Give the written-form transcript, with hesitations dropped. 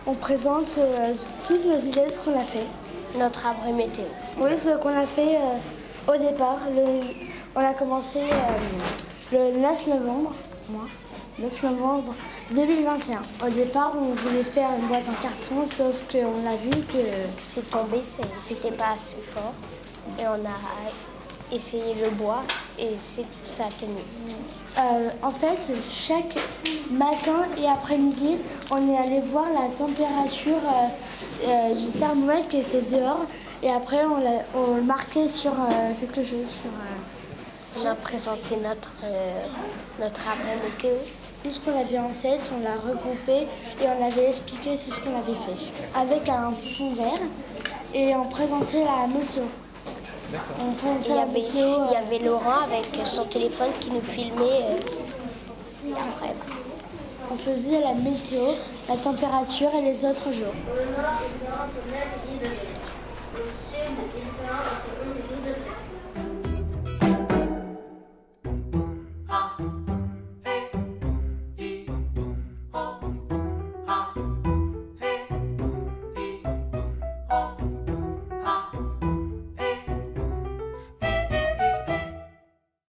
On présente toutes nos idées, ce qu'on a fait. Notre arbre météo. Oui, ce qu'on a fait au départ. On a commencé le 9 novembre. 9 novembre 2021. Au départ, on voulait faire une boîte en carton, sauf qu'on a vu que c'est tombé, c'était pas assez fort. Et on a essayé le bois et ça a tenu. En fait, chaque matin et après-midi, on est allé voir la température du thermomètre qui était dehors. Et après, on le marquait sur quelque chose. On a présenté notre arbre météo. Tout ce qu'on avait en tête, on l'a regroupé et on avait expliqué tout ce qu'on avait fait. Avec un fond vert et on présentait la météo. Il y avait Laurent avec son téléphone qui nous filmait après. On faisait la météo, la température et les autres jours.